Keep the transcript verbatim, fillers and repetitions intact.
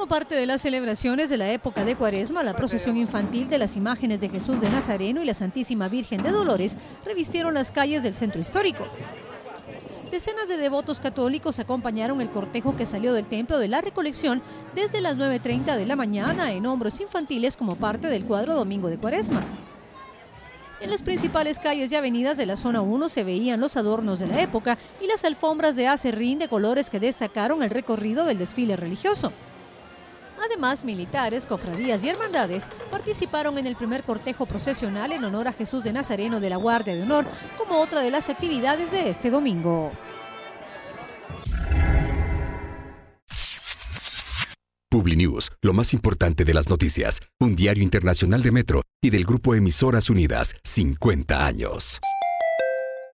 Como parte de las celebraciones de la época de Cuaresma, la procesión infantil de las imágenes de Jesús de Nazareno y la Santísima Virgen de Dolores revistieron las calles del centro histórico. Decenas de devotos católicos acompañaron el cortejo que salió del Templo de la Recolección desde las nueve y media de la mañana en hombros infantiles como parte del cuadro Domingo de Cuaresma. En las principales calles y avenidas de la zona uno se veían los adornos de la época y las alfombras de acerrín de colores que destacaron el recorrido del desfile religioso. Además, militares, cofradías y hermandades participaron en el primer cortejo procesional en honor a Jesús de Nazareno de la Guardia de Honor, como otra de las actividades de este domingo. Publinews, lo más importante de las noticias, un diario internacional de Metro y del grupo Emisoras Unidas, cincuenta años.